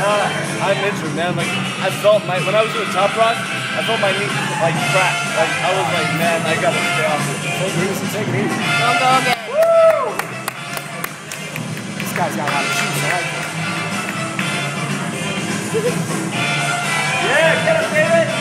I'm injured, man. Like, I felt when I was doing top rock, I felt my knee like crack. Like, I was like, man, I gotta stay off it. Take it easy, take it easy. Don't go again. Woo! This guy's got a lot of juice, I like that. Yeah, get him, David!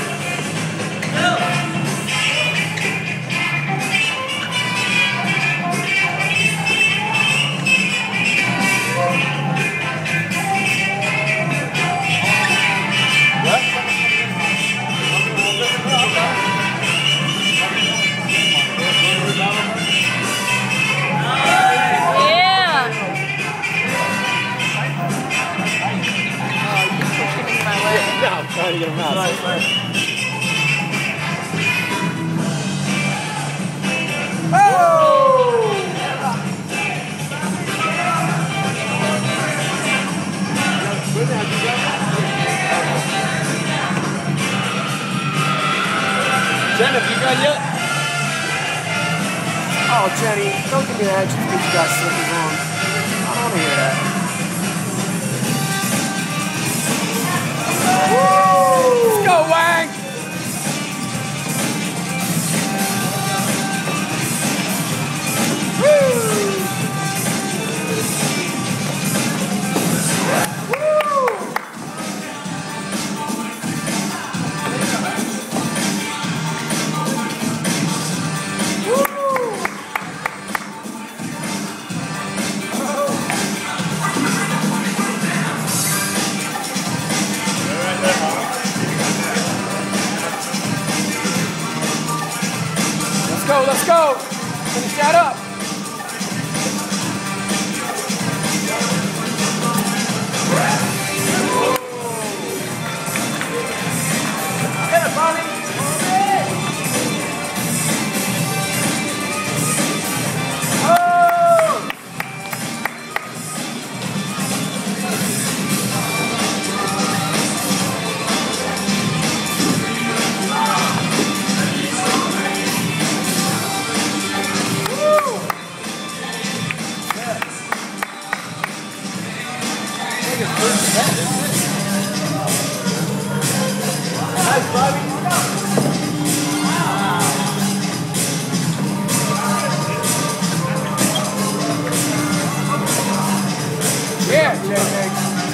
I'm trying to get him out. Oh! Jen, have you gone yet? Oh, Jenny, don't give me that just because you got slippers on. I don't want to hear that. Let's go, Wang! Let's go. Finish that up. Get it, Bobby. Nice, Bobby. Yeah, Jay.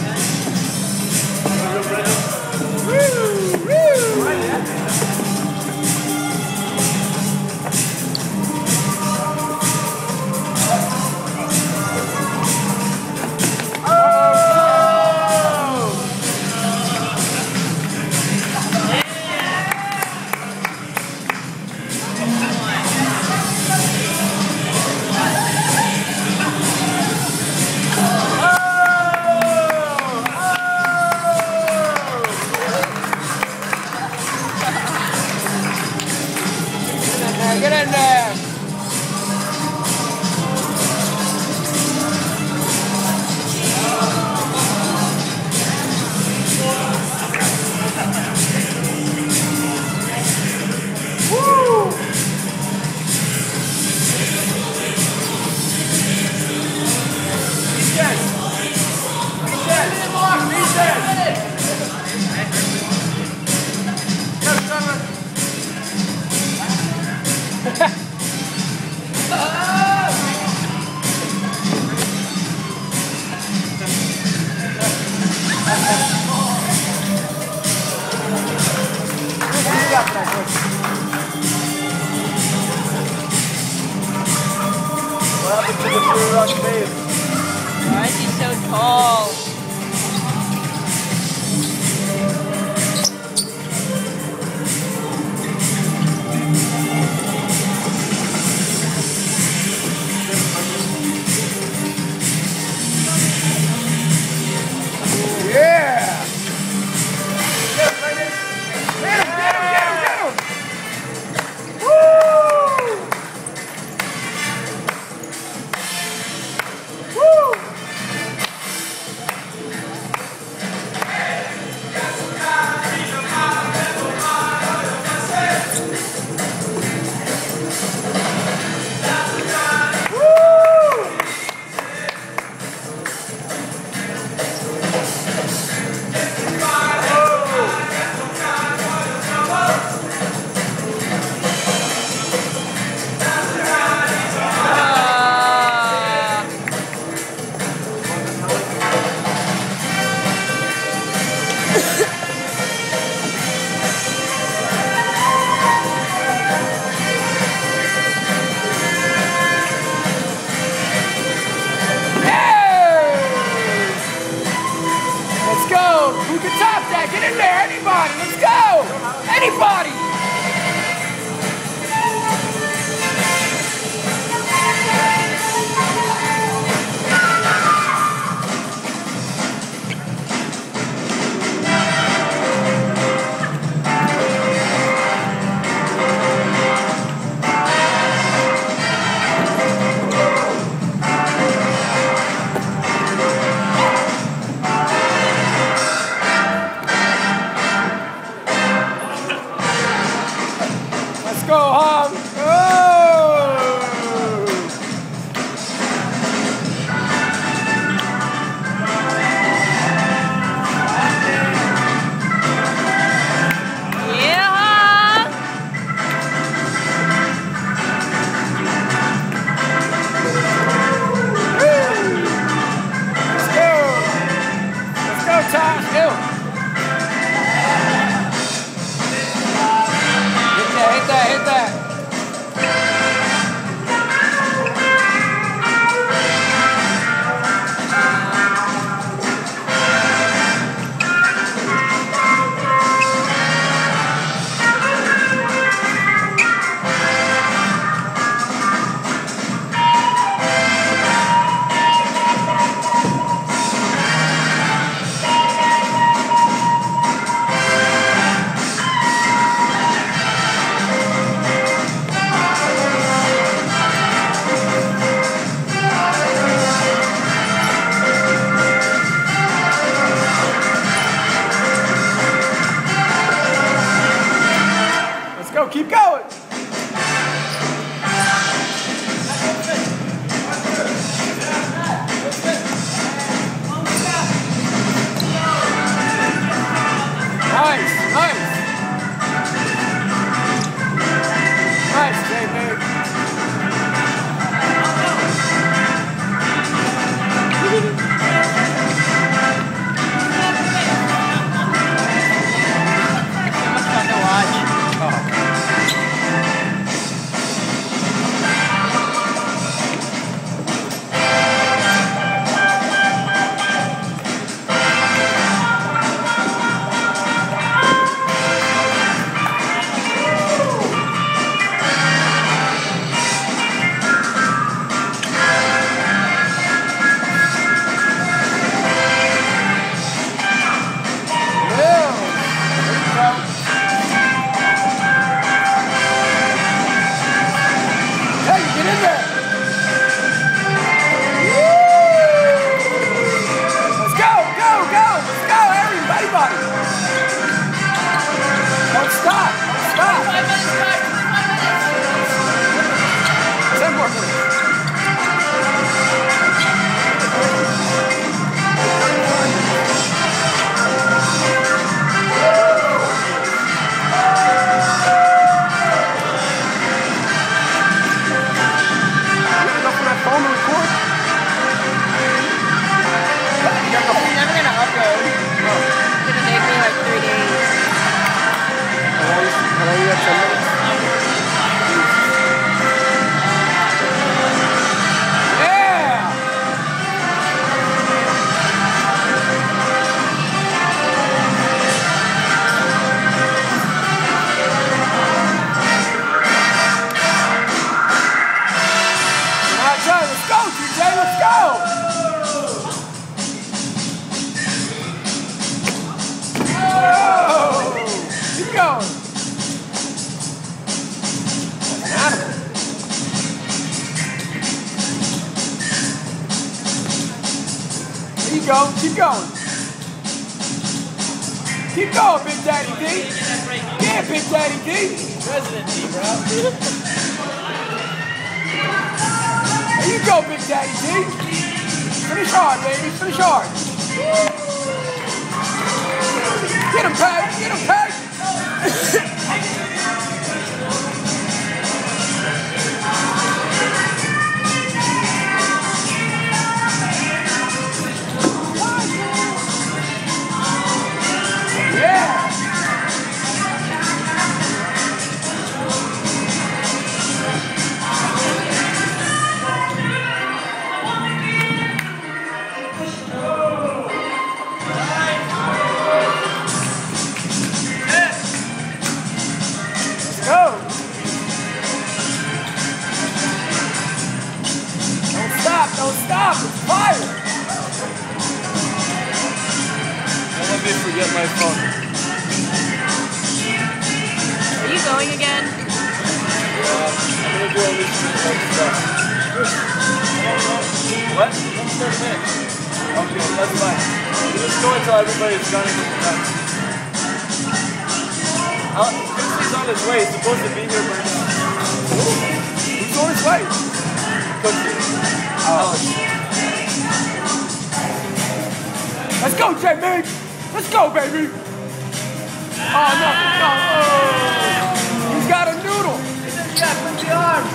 Woo! Woo! Get in there! Woo! What happened to the free rock babe? Why is he so tall? Yeah! TJ, let's go, TJ, let's go! Oh, keep going. There you go, keep going. Keep going, Big Daddy D. Yeah, Big Daddy D. President D, bro. There you go, Big Daddy D. Finish hard, baby. Finish hard. Get him, Peg. Get him, Peg. Don't stop, it's fire! Don't let me forget my phone. Are you going again? Yeah, I'm gonna do all this stuff. What? 30 minutes. Okay, that's fine. We'll just go until everybody's done and done. He's on his way. He's supposed to be here by now. Who's on his way? Cookie. Let's go, J-Man! Let's go, baby! Oh, no. Oh. He's got a noodle! He's got the arms!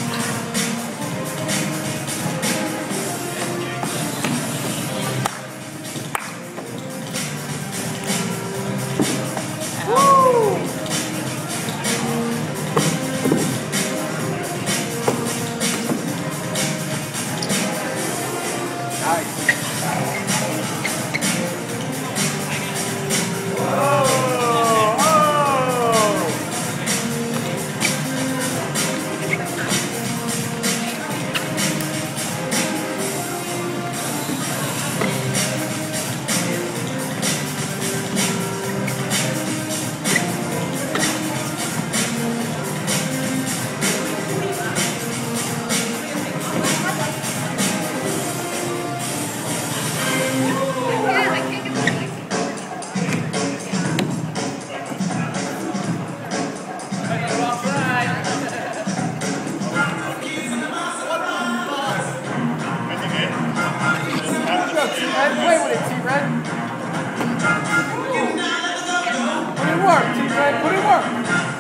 Woo! Nice. Play with it, T-Red. Put in work, T-Red. Put in work.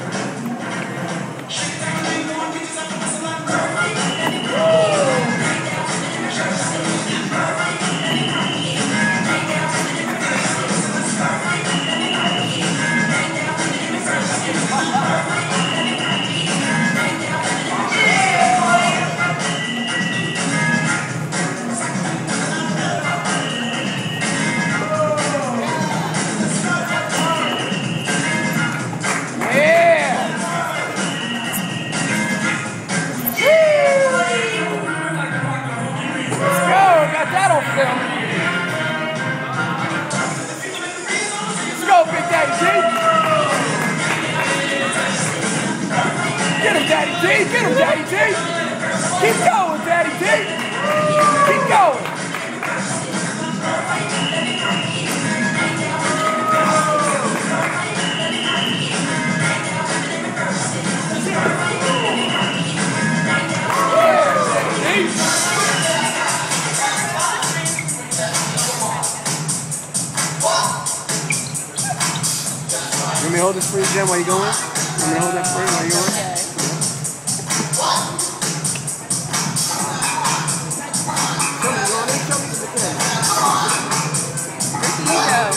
Let's go, Big Daddy D. Get him, Daddy D. Get him, Daddy D. Keep going, Daddy D. Keep going. You want me to hold this for you, Jen, while you going? You want me to hold that for you while you going? Okay. Show me to the camera. Where can you go?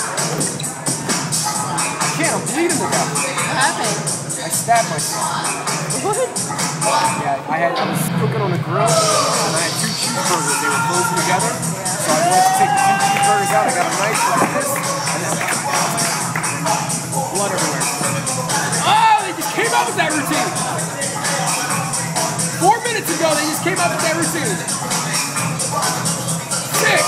I can't, I'm bleeding to death. What happened? I stabbed myself. What? Yeah, I was cooking on a grill, and I had 2 cheeseburgers. They were frozen together. So I wanted to take the 2 cheeseburgers out. I got a knife like this, and then blood everywhere. Oh, they just came up with that routine. 4 minutes ago, they just came came up with that routine? Sick!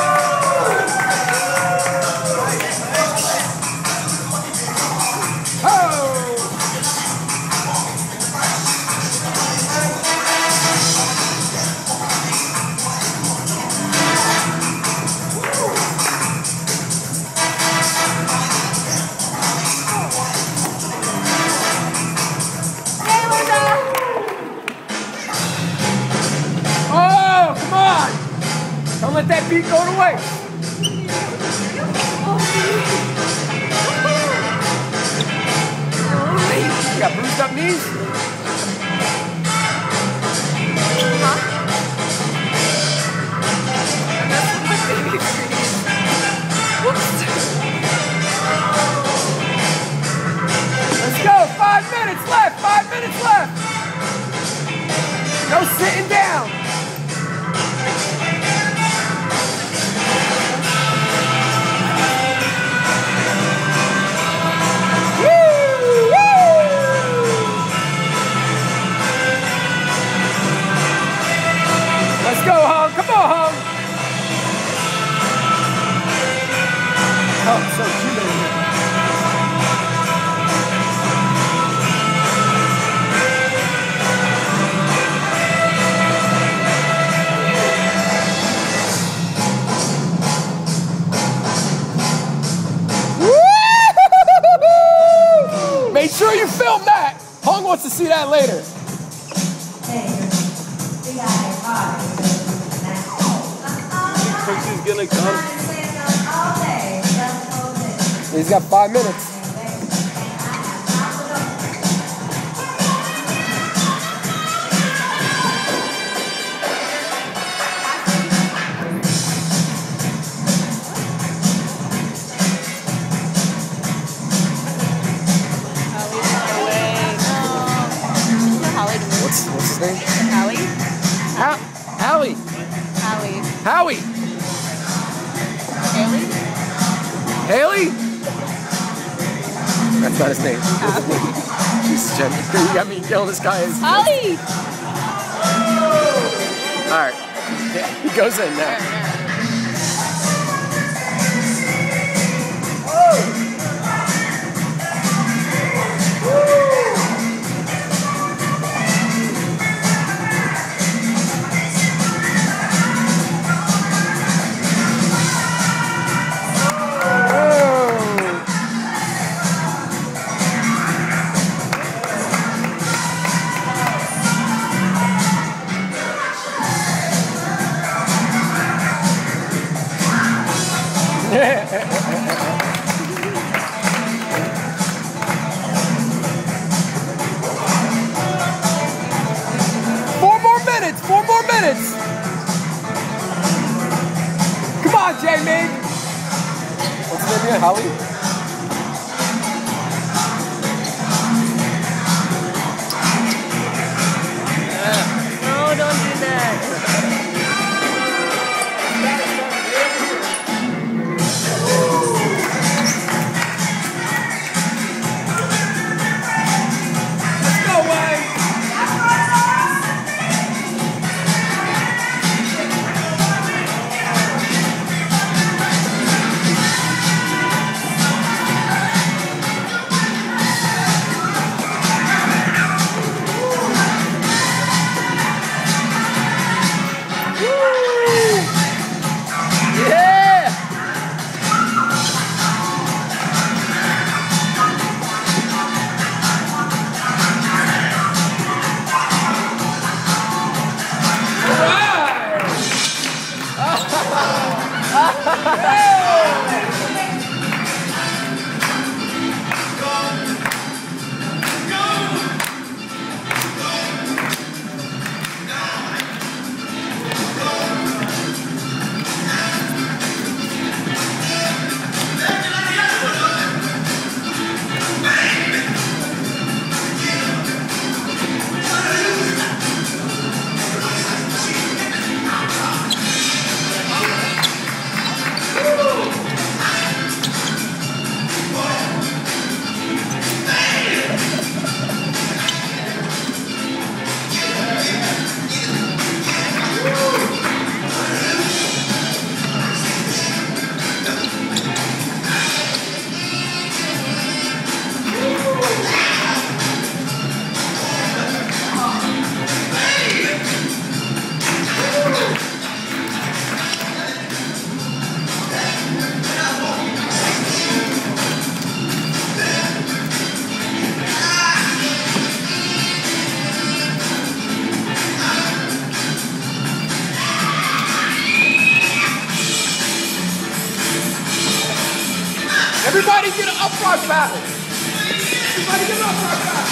Don't let that beat go to waste. You got bruised up knees? Let's go. 5 minutes left. 5 minutes left. No sitting down. Let's go, Hung. Come on, Hung. Oh, so humid in here. Make sure you film that. Hung wants to see that later. He's gonna come. He's got 5 minutes. What's his name? Howie? Howie. Howie. Haley? Haley? That's not his name. Jesus, Jen. You got me yelling this guy is. Howie! Alright. Yeah, he goes in now. Four more minutes. Come on, Jamie. What's his name again? Howie? No, don't do that. Everybody get an uprock battle. Everybody get an uprock battle.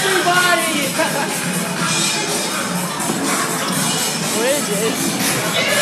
Everybody! Where is it?